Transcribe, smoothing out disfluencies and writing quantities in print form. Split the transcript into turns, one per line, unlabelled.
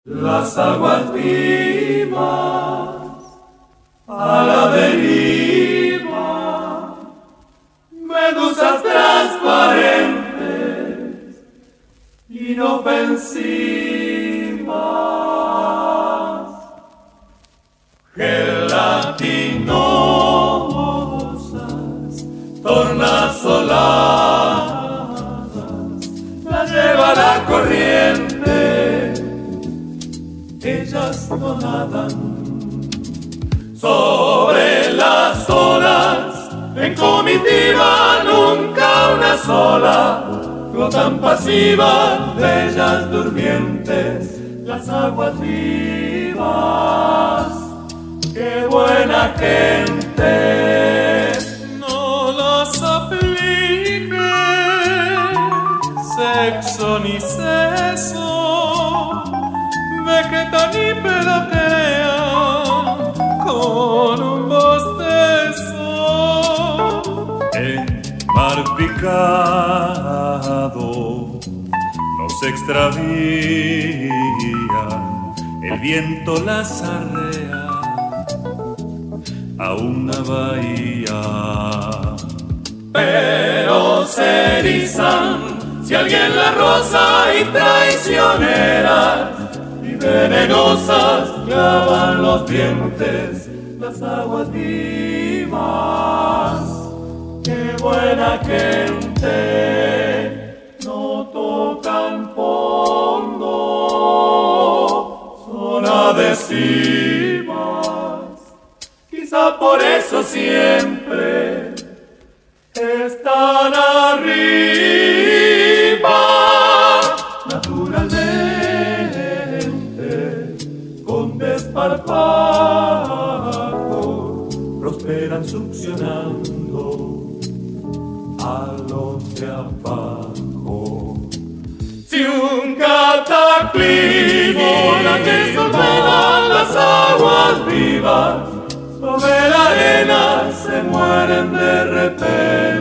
Las aguas vivas a la deriva, medusas transparentes, inofensivas, gelatinosas, tornasoladas, las lleva la corriente. Ellas no nadan sobre las olas, en comitiva nunca una sola, flotan pasivas, bellas durmientes, las aguas vivas. ¡Qué buena gente!
No las aplique sexo ni seso, vegetan y pelotean con un bostezo. En mar picado no se extravían, el viento las arrea a una bahía.
Pero se erizan si alguien las roza, y traicioneras y venenosas clavan los dientes las aguas vivas. ¡Qué buena gente! No tocan fondo, son adhesivas. Quizá por eso siempre están arriba. Naturalmente, con desparpajo, prosperan succionando a los de abajo. Si un cataclismo las desordenan, las aguas vivas sobre la arena se mueren de repente.